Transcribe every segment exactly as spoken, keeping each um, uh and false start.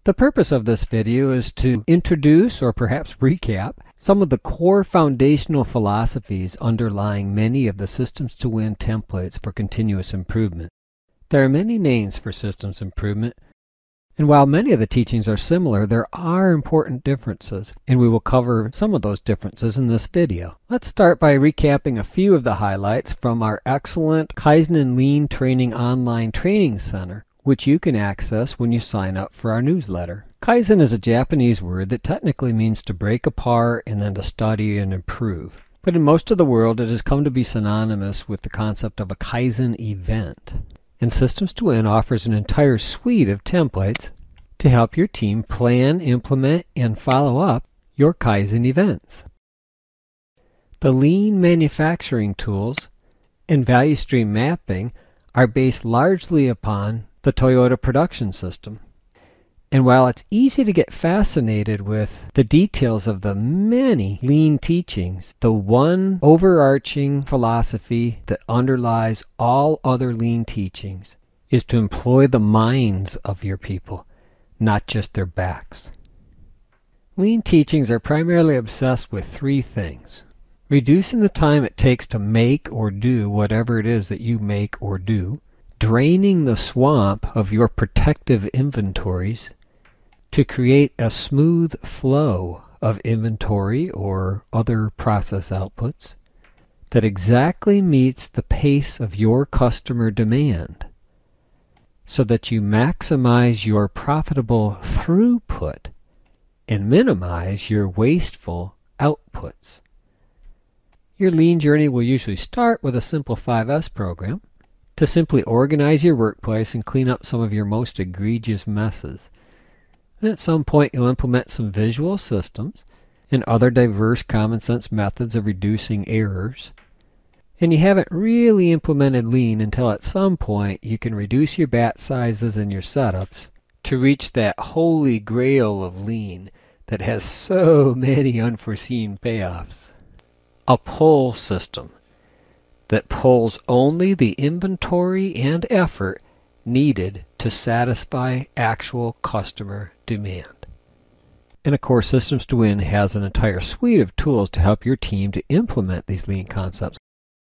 The purpose of this video is to introduce or perhaps recap some of the core foundational philosophies underlying many of the Systems to Win templates for continuous improvement. There are many names for systems improvement, and while many of the teachings are similar, there are important differences, and we will cover some of those differences in this video. Let's start by recapping a few of the highlights from our excellent Kaizen and Lean Training Online Training Center, which you can access when you sign up for our newsletter. Kaizen is a Japanese word that technically means to break apart and then to study and improve. But in most of the world, it has come to be synonymous with the concept of a Kaizen event. And Systems to Win offers an entire suite of templates to help your team plan, implement, and follow up your Kaizen events. The lean manufacturing tools and value stream mapping are based largely upon the Toyota production system. And while it's easy to get fascinated with the details of the many lean teachings, the one overarching philosophy that underlies all other lean teachings is to employ the minds of your people, not just their backs. Lean teachings are primarily obsessed with three things: reducing the time it takes to make or do whatever it is that you make or do, draining the swamp of your protective inventories to create a smooth flow of inventory or other process outputs that exactly meets the pace of your customer demand so that you maximize your profitable throughput and minimize your wasteful outputs. Your lean journey will usually start with a simple five S program to simply organize your workplace and clean up some of your most egregious messes. And at some point you'll implement some visual systems and other diverse common sense methods of reducing errors. And you haven't really implemented lean until at some point you can reduce your batch sizes and your setups to reach that holy grail of lean that has so many unforeseen payoffs. A pull system that pulls only the inventory and effort needed to satisfy actual customer demand. And of course, Systems to Win has an entire suite of tools to help your team to implement these lean concepts.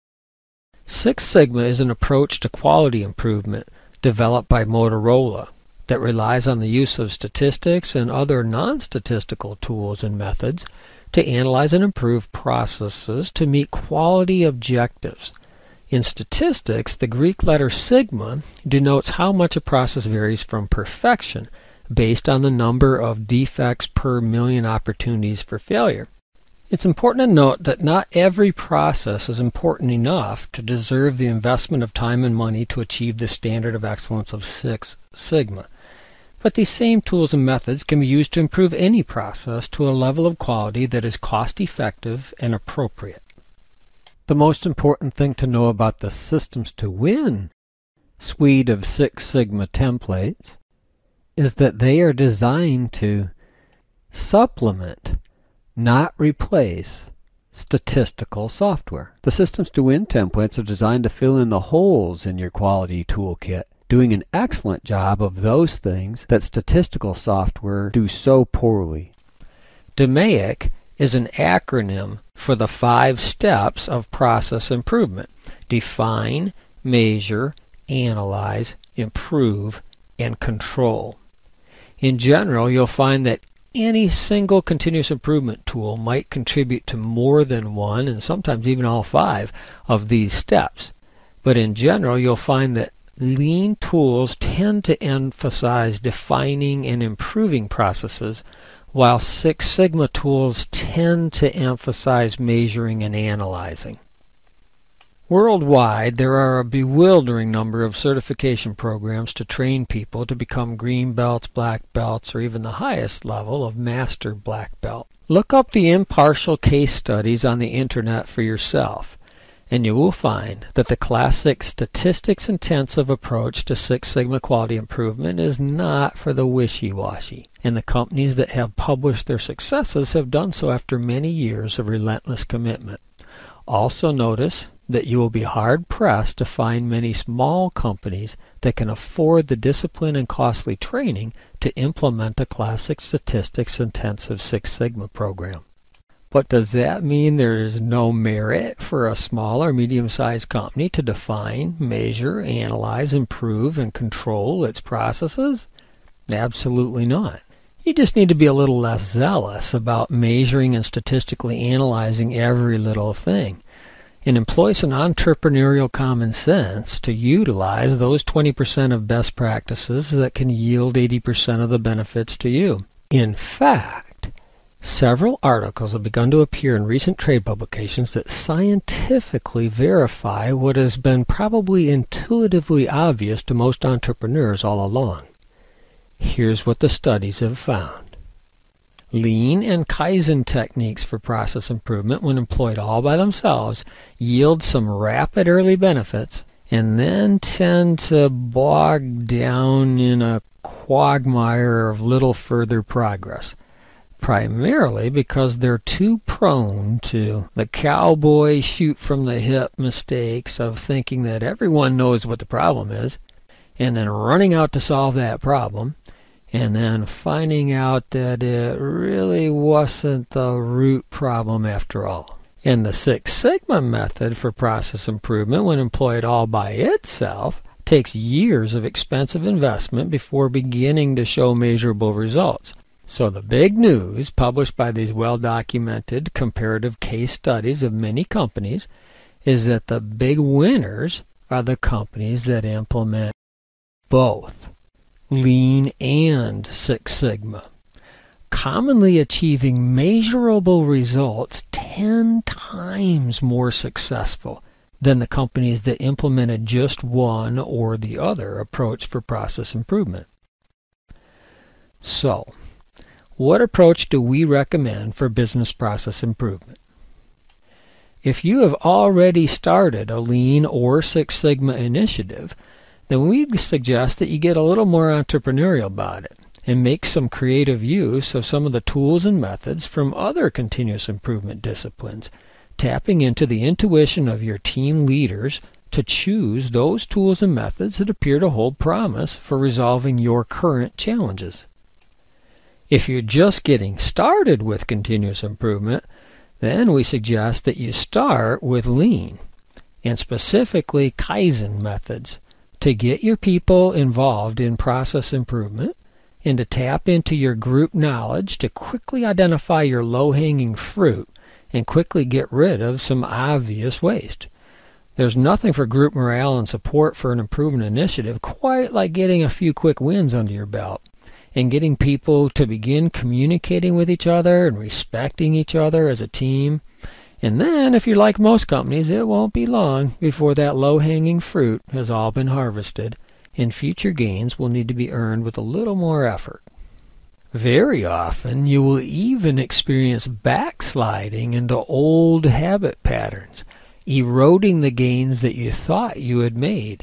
Six Sigma is an approach to quality improvement developed by Motorola that relies on the use of statistics and other non-statistical tools and methods to analyze and improve processes to meet quality objectives. In statistics, the Greek letter sigma denotes how much a process varies from perfection based on the number of defects per million opportunities for failure. It's important to note that not every process is important enough to deserve the investment of time and money to achieve the standard of excellence of Six Sigma. But these same tools and methods can be used to improve any process to a level of quality that is cost-effective and appropriate. The most important thing to know about the Systems to Win suite of Six Sigma templates is that they are designed to supplement, not replace, statistical software. The Systems to Win templates are designed to fill in the holes in your quality toolkit, doing an excellent job of those things that statistical software do so poorly. D M A I C is an acronym for the five steps of process improvement: define, measure, analyze, improve, and control. In general, you'll find that any single continuous improvement tool might contribute to more than one, and sometimes even all five, of these steps. But in general, you'll find that lean tools tend to emphasize defining and improving processes, while Six Sigma tools tend to emphasize measuring and analyzing. Worldwide, there are a bewildering number of certification programs to train people to become green belts, black belts, or even the highest level of master black belt. Look up the impartial case studies on the internet for yourself, and you will find that the classic statistics-intensive approach to Six Sigma quality improvement is not for the wishy-washy, and the companies that have published their successes have done so after many years of relentless commitment. Also notice that you will be hard-pressed to find many small companies that can afford the discipline and costly training to implement a classic statistics-intensive Six Sigma program. But does that mean there is no merit for a small or medium-sized company to define, measure, analyze, improve, and control its processes? Absolutely not. You just need to be a little less zealous about measuring and statistically analyzing every little thing, and employ some entrepreneurial common sense to utilize those twenty percent of best practices that can yield eighty percent of the benefits to you. In fact, several articles have begun to appear in recent trade publications that scientifically verify what has been probably intuitively obvious to most entrepreneurs all along. Here's what the studies have found. Lean and Kaizen techniques for process improvement, when employed all by themselves, yield some rapid early benefits and then tend to bog down in a quagmire of little further progress, primarily because they're too prone to the cowboy shoot-from-the-hip mistakes of thinking that everyone knows what the problem is, and then running out to solve that problem, and then finding out that it really wasn't the root problem after all. And the Six Sigma method for process improvement, when employed all by itself, takes years of expensive investment before beginning to show measurable results. So the big news, published by these well-documented comparative case studies of many companies, is that the big winners are the companies that implement both Lean and Six Sigma, commonly achieving measurable results ten times more successful than the companies that implemented just one or the other approach for process improvement. So, what approach do we recommend for business process improvement? If you have already started a Lean or Six Sigma initiative, then we suggest that you get a little more entrepreneurial about it and make some creative use of some of the tools and methods from other continuous improvement disciplines, tapping into the intuition of your team leaders to choose those tools and methods that appear to hold promise for resolving your current challenges. If you're just getting started with continuous improvement, then we suggest that you start with Lean, and specifically Kaizen methods, to get your people involved in process improvement and to tap into your group knowledge to quickly identify your low-hanging fruit and quickly get rid of some obvious waste. There's nothing for group morale and support for an improvement initiative quite like getting a few quick wins under your belt and getting people to begin communicating with each other and respecting each other as a team. And then, if you're like most companies, it won't be long before that low-hanging fruit has all been harvested, and future gains will need to be earned with a little more effort. Very often, you will even experience backsliding into old habit patterns, eroding the gains that you thought you had made.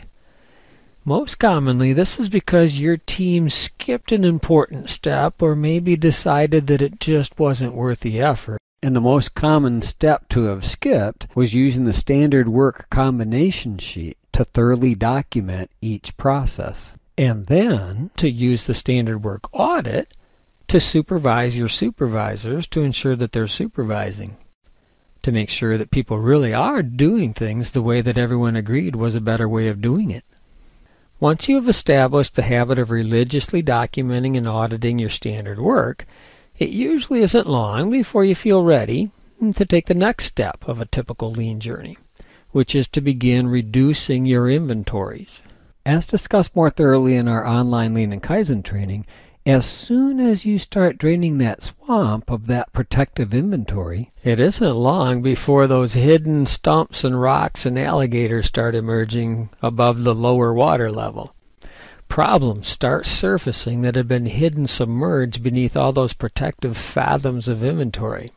Most commonly, this is because your team skipped an important step or maybe decided that it just wasn't worth the effort. And the most common step to have skipped was using the standard work combination sheet to thoroughly document each process, and then to use the standard work audit to supervise your supervisors to ensure that they're supervising, to make sure that people really are doing things the way that everyone agreed was a better way of doing it. Once you have established the habit of religiously documenting and auditing your standard work, it usually isn't long before you feel ready to take the next step of a typical Lean journey, which is to begin reducing your inventories. As discussed more thoroughly in our online Lean and Kaizen training, as soon as you start draining that swamp of that protective inventory, it isn't long before those hidden stumps and rocks and alligators start emerging above the lower water level. Problems start surfacing that had been hidden submerged beneath all those protective fathoms of inventory.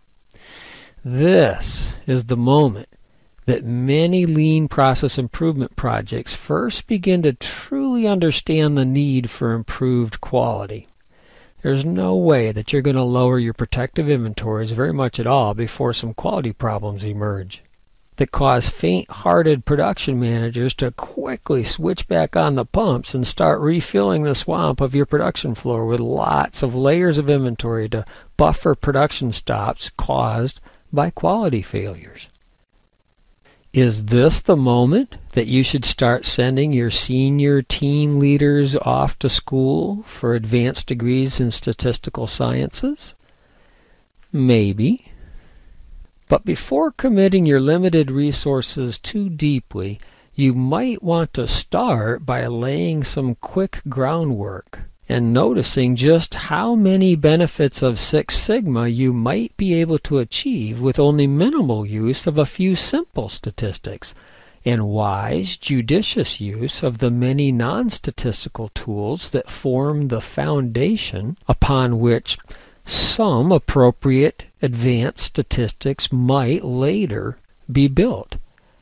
This is the moment that many Lean process improvement projects first begin to truly understand the need for improved quality. There's no way that you're going to lower your protective inventories very much at all before some quality problems emerge. that cause faint-hearted production managers to quickly switch back on the pumps and start refilling the swamp of your production floor with lots of layers of inventory to buffer production stops caused by quality failures. Is this the moment that you should start sending your senior team leaders off to school for advanced degrees in statistical sciences? Maybe. But before committing your limited resources too deeply, you might want to start by laying some quick groundwork and noticing just how many benefits of Six Sigma you might be able to achieve with only minimal use of a few simple statistics, and wise, judicious use of the many non-statistical tools that form the foundation upon which some appropriate advanced statistics might later be built.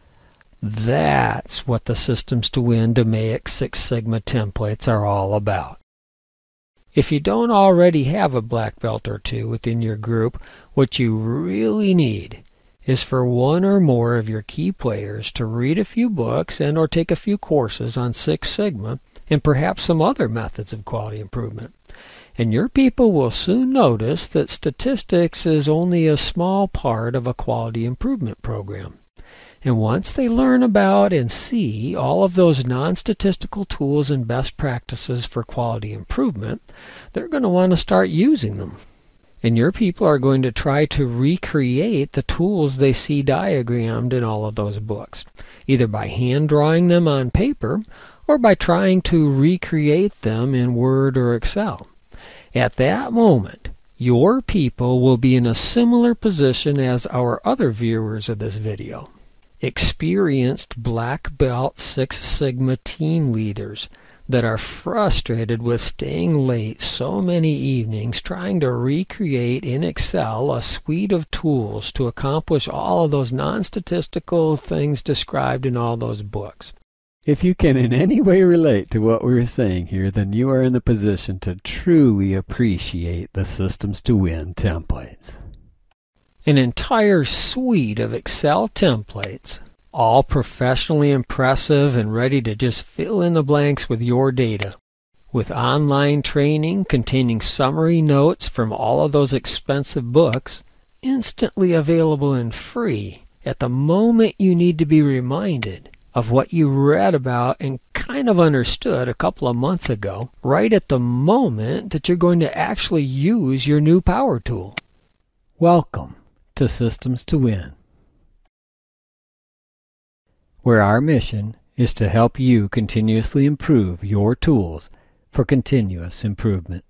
That's what the Systems to Win DMAIC Six Sigma templates are all about. If you don't already have a black belt or two within your group, what you really need is for one or more of your key players to read a few books and or take a few courses on Six Sigma and perhaps some other methods of quality improvement. And your people will soon notice that statistics is only a small part of a quality improvement program. And once they learn about and see all of those non-statistical tools and best practices for quality improvement, they're going to want to start using them. And your people are going to try to recreate the tools they see diagrammed in all of those books, either by hand drawing them on paper or by trying to recreate them in Word or Excel. At that moment, your people will be in a similar position as our other viewers of this video. Experienced black belt Six Sigma team leaders that are frustrated with staying late so many evenings trying to recreate in Excel a suite of tools to accomplish all of those non-statistical things described in all those books. If you can in any way relate to what we're saying here, then you are in the position to truly appreciate the Systems to Win templates. An entire suite of Excel templates, all professionally impressive and ready to just fill in the blanks with your data, with online training containing summary notes from all of those expensive books, instantly available and free at the moment you need to be reminded of what you read about and kind of understood a couple of months ago, right at the moment that you're going to actually use your new power tool. Welcome to Systems to Win, where our mission is to help you continuously improve your tools for continuous improvement.